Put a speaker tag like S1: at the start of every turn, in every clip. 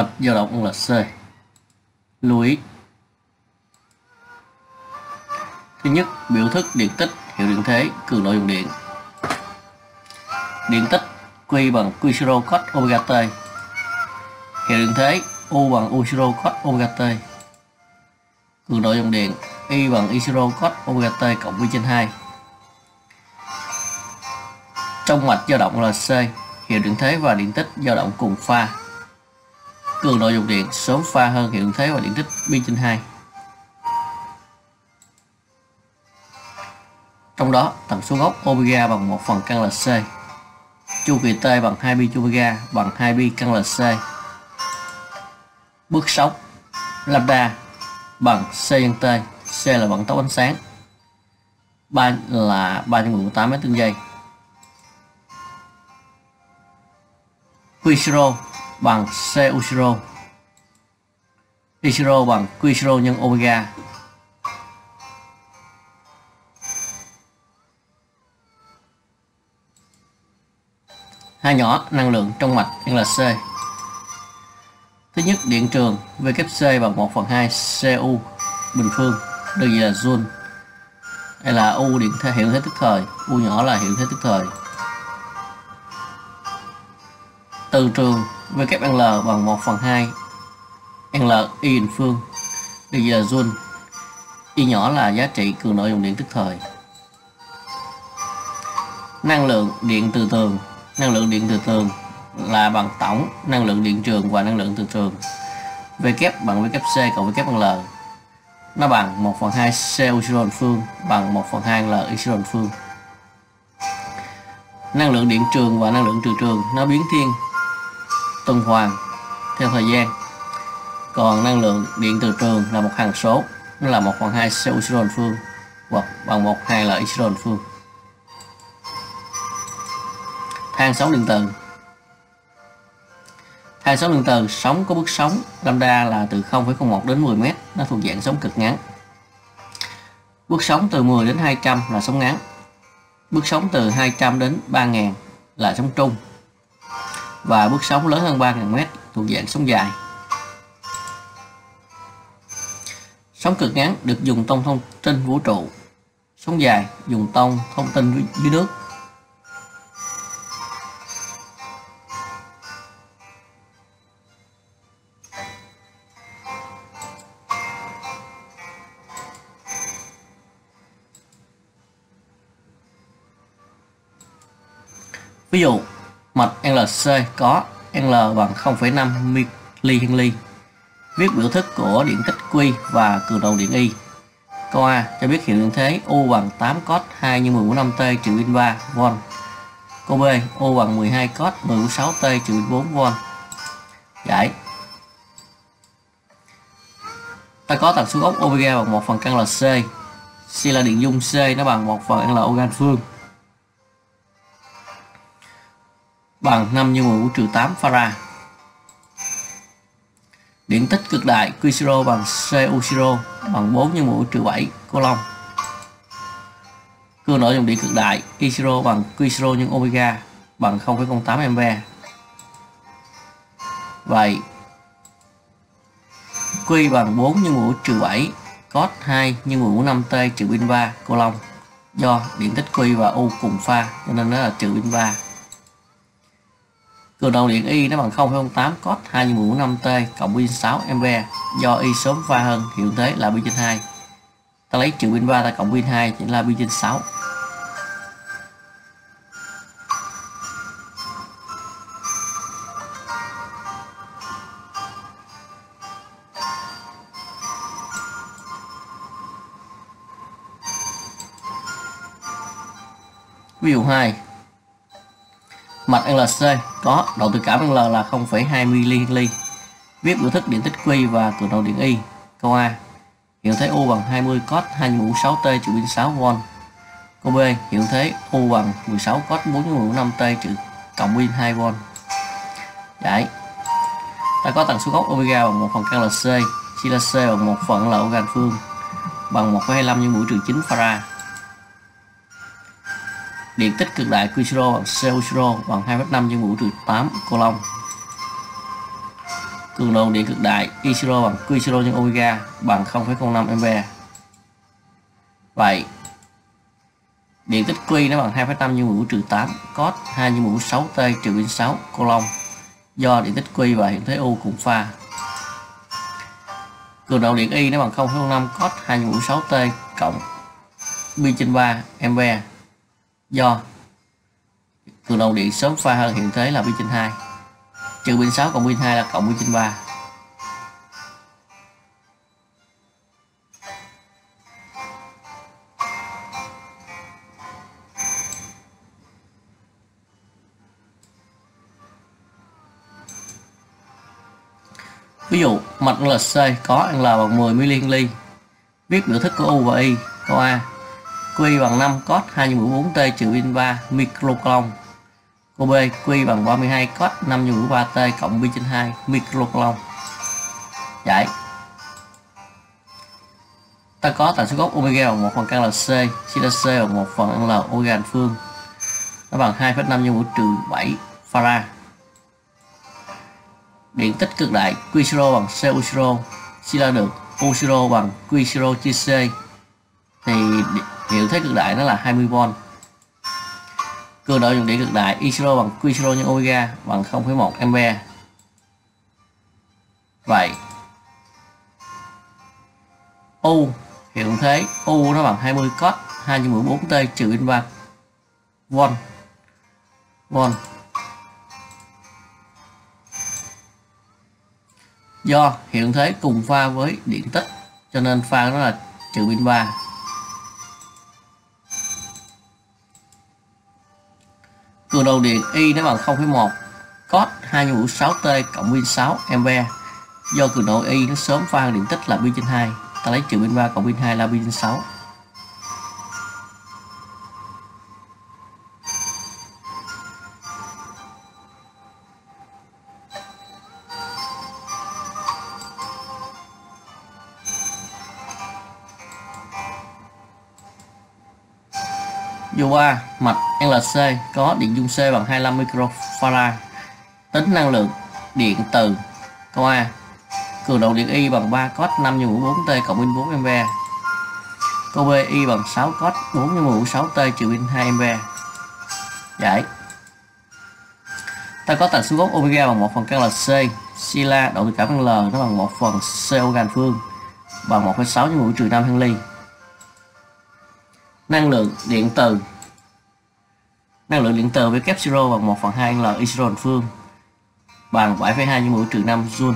S1: Mạch dao động là C. Lưu ý. Thứ nhất, biểu thức điện tích, hiệu điện thế, cường độ dòng điện. Điện tích Q bằng Q0 cos omega t. Hiệu điện thế U bằng U0 cos omega t. Cường độ dòng điện I bằng I0 cos omega t cộng V/2. Trong mạch dao động là C, hiệu điện thế và điện tích dao động cùng pha. Cường độ dòng điện sớm pha hơn hiệu điện thế và điện tích pi/2. Trong đó, tần số gốc omega bằng 1 phần căn là C. Chu kỳ t bằng 2 pi omega bằng 2 pi căn là C. Bước sóng lambda bằng C nhân t. C là vận tốc ánh sáng. 3 là 3/18 mét trên giây. Q0 bằng C U0. I0 bằng Q0 nhân omega. Hai nhỏ năng lượng trong mạch NLC. Thứ nhất, điện trường WC bằng 1/2 CU bình phương, đơn vị là Joule. Đây là U điện thế hiệu thế tức thời, U nhỏ là hiệu thế tức thời. Từ trường WL bằng 1/2 NLI bình phương, đơn vị là Joule. Y nhỏ là giá trị cường độ dòng điện tức thời. Năng lượng điện từ tường. Năng lượng điện từ tường là bằng tổng năng lượng điện trường và năng lượng từ trường. W bằng WC cộng WL. Nó bằng 1/2 CU0 phương bằng 1/2 L Y0 phương. Năng lượng điện trường và năng lượng từ trường nó biến thiên tuần hoàn theo thời gian. Còn năng lượng điện từ trường là một hằng số, nó là 1/2 CU0 phương hoặc bằng 1/2 L Y0 phương. Thang sóng điện từ. Thang sóng điện từ sóng có bước sóng lambda là từ 0,01 đến 10 m, nó thuộc dạng sóng cực ngắn. Bước sóng từ 10 đến 200 là sóng ngắn. Bước sóng từ 200 đến 3000 là sóng trung. Và bước sóng lớn hơn 3000 m thuộc dạng sóng dài. Sóng cực ngắn được dùng thông tin vũ trụ. Sóng dài dùng thông tin dưới nước. Ví dụ, mạch NLC có L bằng 0,5 mH/H. Viết biểu thức của điện tích Q và cường độ điện I. Câu A cho biết hiệu điện thế U bằng 8 cos 2 nhân 10 mũ 5t trừ in 3 V. Câu B, U bằng 12 cos 10 mũ 6t trừ in 4 V. Giải. Ta có tần số gốc omega bằng 1 phần căn là C. C là điện dung C, nó bằng 1 phần L omega phương. Bằng 5 nhân 10 mũ trừ 8 farad. Điện tích cực đại Q0 bằng CU0 bằng 4 nhân 10 mũ trừ 7 coulomb. Cường độ dòng điện cực đại I0 bằng Q0 nhân omega bằng 0,08 A. Vậy Q bằng 4 nhân 10 mũ trừ 7 cos 2 nhân 10 mũ 5t trừ pin 3 coulomb. Do điện tích Q và U cùng pha cho nên nó là trừ pin 3. Cường độ điện I nó bằng 0,08 cos 2 nhân 10 mũ 5t cộng pin 6 A. Do Y sớm pha hơn hiệu thế là pi/2. Ta lấy trừ pin 3 ta cộng pin 2 chính là pi/6. Ví dụ 2. Mạch NLC có độ tự cảm L là 0,2 mH/H. Viết biểu thức điện tích Q và cường độ điện I. Câu A. Hiệu thế U bằng 20 cos 2 nhân 10 mũ 6t trừ pin 6 V. Câu B. Hiệu thế U bằng 16 cos 4 nhân 10 mũ 5t trừ cộng pin 2 V. Giải. Ta có tần số gốc omega bằng 1 phần căn là C. Chia là C bằng 1 phần là omega phương bằng 1,25 nhân 10 mũ trừ 9 farad. Điện tích cực đại Q0 bằng CU0 bằng 2,5 nhân 10 trừ 8 coulomb. Cường độ điện cực đại I0 bằng Q0 nhân omega bằng 0,05 ampere. Vậy điện tích Q nó bằng 2,5 nhân mũ trừ 8 cos 2 nhân mũ 6 t trừ pin 6 coulomb do điện tích Q và hiện thế U cùng pha. Cường độ điện Y nó bằng 0,05 cos 2 nhân mũ 6 t cộng pi trên 3 ampere do cường độ điện sớm pha hơn hiện thế là pi trên 2 trừ pin 6 cộng pin 2 là cộng pi trên 3. Ví dụ mạch LC có L bằng 10 mH. Viết biểu thức của U và Y. Câu A. Q bằng 5 cos 2 nhân mũ 4 t trừ pin 3 microcoulomb. Câu B. Q bằng 32 cos 5 nhân mũ 3 t cộng pi trên 2 microcoulomb. Giải. Ta có tần số gốc omega bằng 1 phần căn LC, sin C bằng 1 phần L omega bình phương. Nó bằng 2,5 nhân mũ trừ 7 farad. Điện tích cực đại Q0 bằng CU0 suy ra được U0 bằng Q0 chia C thì hiệu thế cực đại nó là 20V. Cường độ dùng điện cực đại I0 bằng Q0 nhân omega bằng 0,1 ampere. Vậy U hiệu thế U nó bằng 20 cos 2 nhân mũ 4 t trừ pin 3 V. Do hiện thế cùng pha với điện tích cho nên pha nó là trừ pin 3. Cường độ điện Y nó bằng 0,1 cos 2 nhân mũ 6 t cộng pin 6 ampere. Do cường độ Y nó sớm pha hơn điện tích là pi trên 2, ta lấy trừ pin 3 cộng pin 2 là pi trên 6. Dù A mạch LC có điện dung C bằng 25 microfarad. Tính năng lượng điện từ. Câu A. Cường độ điện Y bằng 3 cos 5 nhân mũ 4 t cộng pin 4 ampere. Câu B. Y bằng 6 cos 4 nhân mũ 6 t trừ pin 2 ampere. Giải. Ta có tần số gốc omega bằng 1 phần căn LC, sila độ từ cảm năng L nó bằng 1 phần C omega phương bằng 1,6 nhân mũ trừ 5 Henry. Năng lượng điện từ. Năng lượng điện từ với kép 0 bằng 1 phần 2 L Y0 phương bằng 7,2 nhân mũ trừ 5 Joule.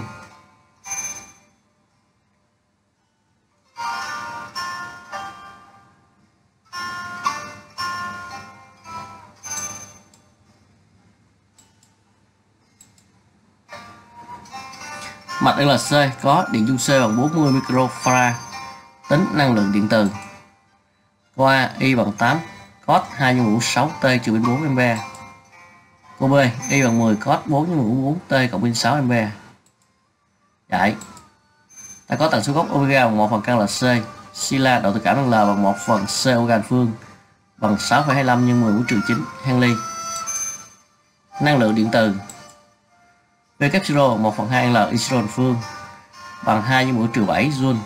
S1: Mạch LC có điện dung C bằng 40 microfarad. Tính năng lượng điện từ. Câu A. Y bằng 8 cos 2 nhân mũ 6 t trừ pin 4 ampere. Câu B. Y bằng 10 cos 4 nhân mũ 4 t cộng pin 6 ampere. Giải. Ta có tần số gốc omega bằng 1 phần căn LC, sila độ từ cảm năng L bằng 1 phần C omega phương bằng 6,25 nhân 10 mũ trừ 9 Henry. Năng lượng điện từ. V kép 0 bằng 1 phần 2 L Y0 phương bằng 2 nhân mũ trừ 7 Joule.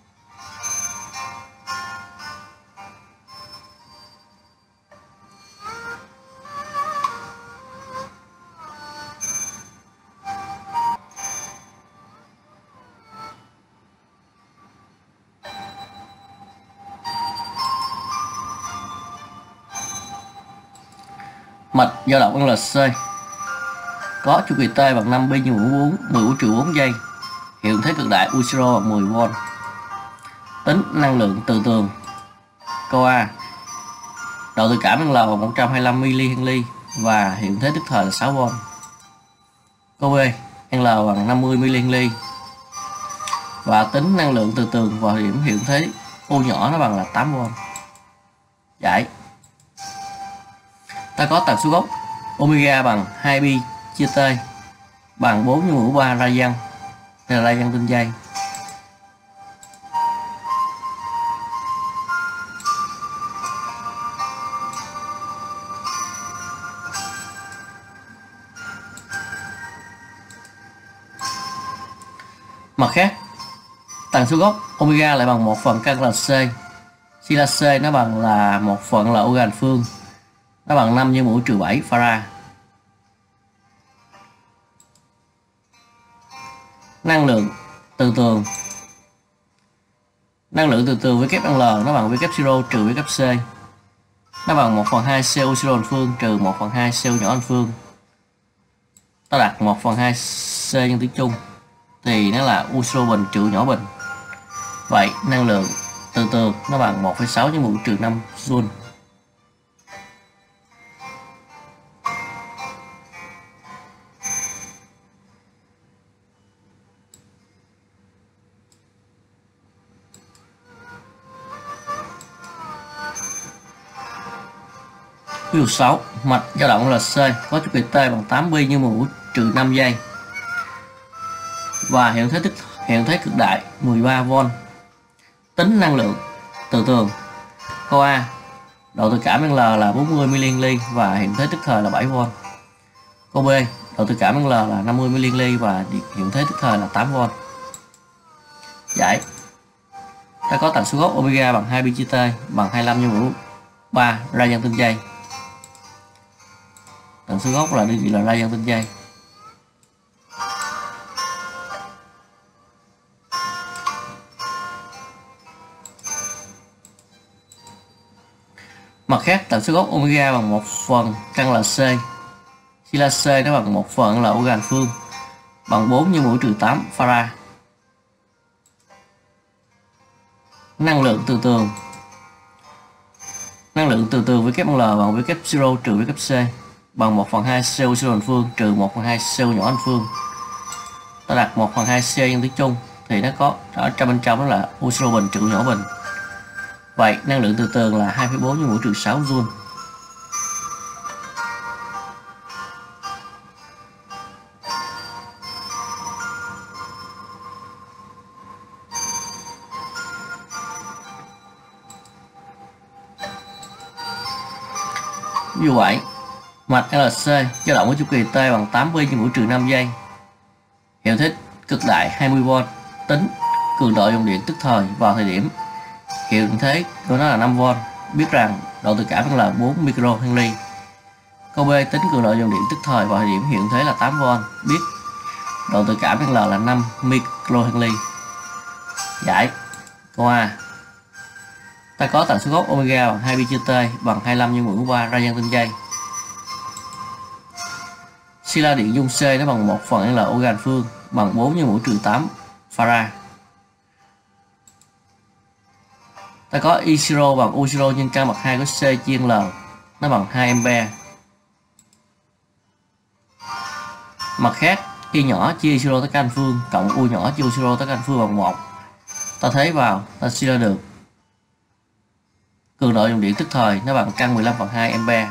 S1: Mạch dao động LC có chu kỳ T bằng 5 pi nhân mũ 10 trừ 4 giây. Hiệu thế cực đại U0 bằng 10V. Tính năng lượng từ tường. Câu A. Độ từ cảm năng L bằng 125 mH và hiệu thế tức thời là 6V. Câu B. L bằng 50 mH và tính năng lượng từ tường vào điểm hiệu thế U nhỏ nó bằng là 8V. Giải. Ta có tần số gốc omega bằng 2 pi chia T bằng 4 nhân mũ 3 radian. Đây là radian trên giây. Mặt khác, tần số gốc omega lại bằng 1 phần căn là C. Khi là C nó bằng là 1 phần là ogan phương, nó bằng 5 nhân mũ trừ 7 farad. Năng lượng từ tường với kép L nó bằng V kép 0 trừ V kép C, nó bằng 1 phần 2 C U0 phương trừ 1 phần 2 C U nhỏ phương. Ta đặt 1 phần 2 C nhân tiếng Trung thì nó là U0 bình trừ nhỏ bình. Vậy năng lượng từ tường nó bằng 1,6 nhân mũ trừ 5 joule. Ví dụ 6, mạch dao động LC có chu kỳ T bằng 8 pi nhân mũ trừ 5 giây và hiện thế cực đại 13V. Tính năng lượng từ tường. Câu A, độ tự cảm L là 40 mH và hiện thế tức thời là 7V. Câu B, độ tự cảm L là 50 mH và hiện thế tức thời là 8V. Giải. Ta có tần số gốc omega bằng 2 pi chia T bằng 25 nhân mũ 3 radian trên giây. Tần số gốc là đơn vị là radian trên giây. Mặt khác, tần số gốc omega bằng 1 phần căn là C. Khi là C nó bằng 1 phần là ogan phương, bằng 4 nhân mũ trừ 8 farad. Năng lượng từ tường với kép L bằng V kép 0 trừ V kép C, bằng 1 phần 2 C U0 phương trừ 1 phần 2 C U nhỏ phương. Ta đặt 1 phần 2 C nhân tiếng Trung thì nó có ở bên trong đó là U0 bình trừ nhỏ bình. Vậy năng lượng từ tường là 2,4 nhân mũ trừ 6 joule. Ví dụ 7, mạch LC dao động với chu kỳ T bằng 8 pi nhân mũ trừ 5 giây. Hiệu thế cực đại 20V. Tính cường độ dòng điện tức thời vào thời điểm hiệu thế của nó là 5V. Biết rằng độ tự cảm là 4 microhenry. Câu B, tính cường độ dòng điện tức thời vào thời điểm hiệu thế là 8V. Biết độ tự cảm là 5 microhenry. Giải. Câu A, ta có tần số gốc omega bằng 2 pi chia T bằng 25 nhân mũ 3 radian trên giây. Sila điện dung C nó bằng 1 phần là ogan phương, bằng 4 nhân mũ trừ 8 farad. Ta có I0 bằng U0 nhân căn bậc 2 của C chia L, nó bằng 2 ampere. Mặt khác, Y nhỏ chia I0 tất cả anh phương cộng U nhỏ chia U0 tất cả anh phương bằng 1. Ta thấy vào, ta suy ra được cường độ dòng điện tức thời nó bằng căn 15 phần 2 ampere.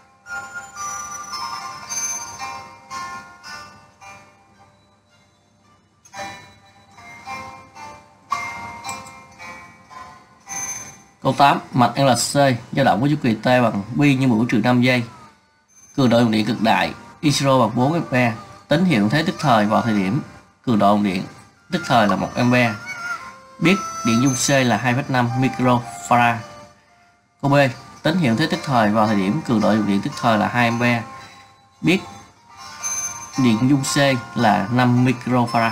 S1: Câu 8, mạch LC dao động với chu kỳ T bằng pi nhân mũ trừ 5 giây. Cường độ dòng điện cực đại I0 bằng 4 ampere. Tính hiệu thế tức thời vào thời điểm cường độ dòng điện tức thời là 1 ampere. Biết điện dung C là 2,5 microfarad. Câu B, tính hiệu thế tức thời vào thời điểm cường độ dòng điện tức thời là 2 ampere. Biết điện dung C là 5 microfarad.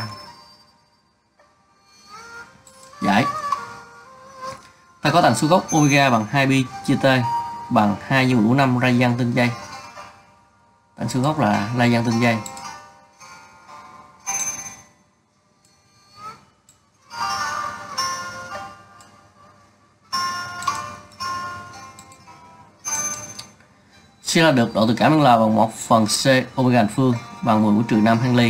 S1: Giải. Ta có tần số gốc omega bằng 2 pi chia T bằng 2 nhân mũ 5 radian trên giây. Tần số gốc là radian trên giây. Suy ra được độ tự cảm L bằng 1 phần C omega phương bằng 10 mũ trừ 5 Henry.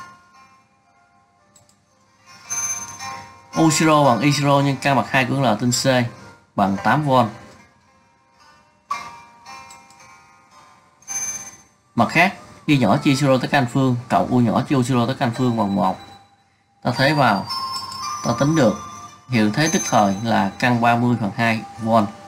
S1: U0 bằng I0 nhân căn bậc 2 của L trên C bằng 8V. Mặt khác, Y nhỏ chia I0 tất cả anh phương cộng U nhỏ chia U0 tất cả anh phương bằng 1. Ta thấy vào, ta tính được hiệu thế tức thời là căn 30 phần 2V.